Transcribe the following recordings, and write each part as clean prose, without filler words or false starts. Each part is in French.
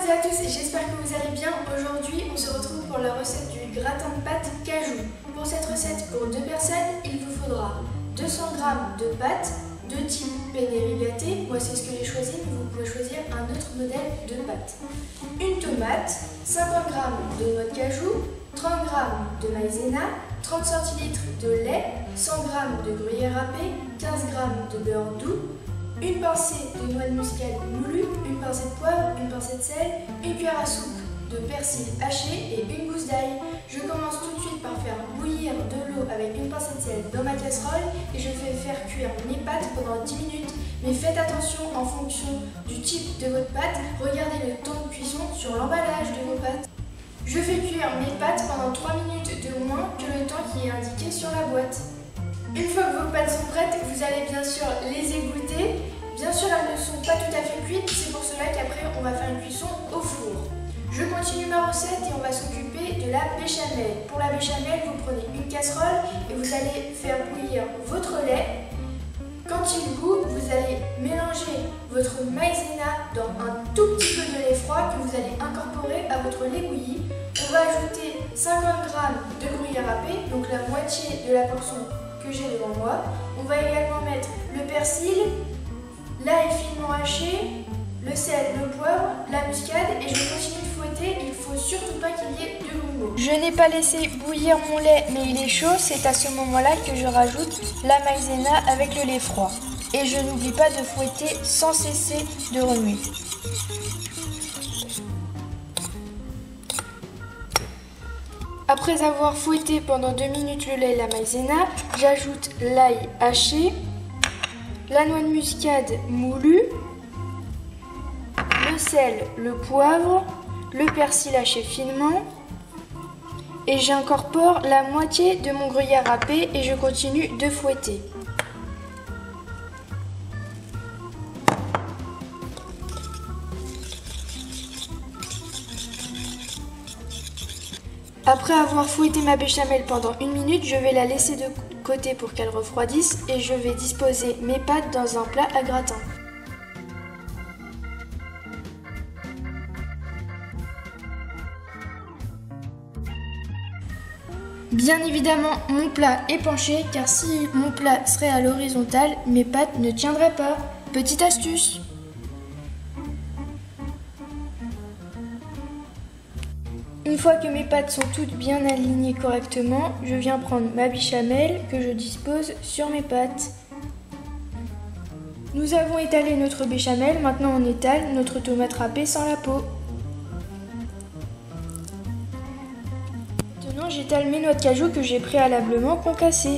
toutes et à tous, j'espère que vous allez bien. Aujourd'hui, on se retrouve pour la recette du gratin de pâtes cajou. Pour cette recette, pour 2 personnes, il vous faudra 200 g de pâtes de type penne rigatée. Moi, c'est ce que j'ai choisi, mais vous pouvez choisir un autre modèle de pâte. Une tomate, 50 g de noix de cajou, 30 g de maïzena, 30 centilitres de lait, 100 g de gruyère râpée, 15 g de beurre doux, une pincée de noix de muscade moulue, une pincée de poivre, une pincée de sel, une cuillère à soupe de persil haché et une gousse d'ail. Je commence tout de suite par faire bouillir de l'eau avec une pincée de sel dans ma casserole et je fais faire cuire mes pâtes pendant 10 minutes. Mais faites attention en fonction du type de votre pâte, regardez le temps de cuisson sur l'emballage de vos pâtes. Je fais cuire mes pâtes pendant 3 minutes de moins que le temps qui est indiqué sur la boîte. Une fois que vos pâtes sont prêtes, vous allez bien sûr les égoutter. Bien sûr, elles ne sont pas tout à fait cuites, c'est pour cela qu'après on va faire une cuisson au four. Je continue ma recette et on va s'occuper de la béchamel. Pour la béchamel, vous prenez une casserole et vous allez faire bouillir votre lait. Quand il bout, vous allez mélanger votre maïzena dans un tout petit peu de lait froid que vous allez incorporer à votre lait bouilli. On va ajouter 50 g de gruyère râpée, donc la moitié de la portion que j'ai devant moi. On va également mettre le persil, l'ail finement haché, le sel, le poivre, la muscade et je continue de fouetter. Il ne faut surtout pas qu'il y ait de gombo. Je n'ai pas laissé bouillir mon lait mais il est chaud. C'est à ce moment-là que je rajoute la maïzena avec le lait froid. Et je n'oublie pas de fouetter sans cesser de remuer. Après avoir fouetté pendant 2 minutes le lait et la maïzena, j'ajoute l'ail haché, la noix de muscade moulue, le sel, le poivre, le persil haché finement et j'incorpore la moitié de mon gruyère râpé et je continue de fouetter. Après avoir fouetté ma béchamel pendant 1 minute, je vais la laisser de côté pour qu'elle refroidisse et je vais disposer mes pâtes dans un plat à gratin. Bien évidemment, mon plat est penché car si mon plat serait à l'horizontale, mes pâtes ne tiendraient pas. Petite astuce! Une fois que mes pâtes sont toutes bien alignées correctement, je viens prendre ma béchamel que je dispose sur mes pâtes. Nous avons étalé notre béchamel, maintenant on étale notre tomate râpée sans la peau. Maintenant j'étale mes noix de cajou que j'ai préalablement concassées.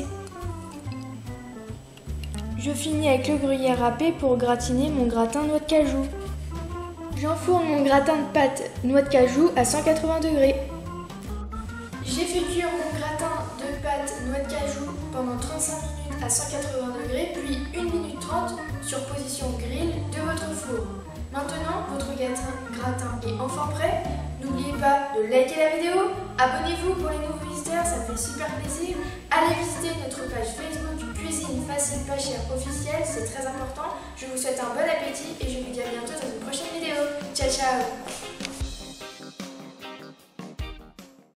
Je finis avec le gruyère râpé pour gratiner mon gratin noix de cajou. J'enfourne mon gratin de pâte noix de cajou à 180 degrés. J'ai fait cuire mon gratin de pâte noix de cajou pendant 35 minutes à 180 degrés, puis 1 minute 30 sur position grill de votre four. Maintenant, votre gratin est enfin prêt. N'oubliez pas de liker la vidéo, abonnez-vous pour les nouveaux visiteurs, ça me fait super plaisir. Allez visiter notre page Facebook Cuisine Facile Pas Cher officielle, c'est très important. Je vous souhaite un bon appétit et je vous dis à bientôt dans une prochaine vidéo. Ciao ciao!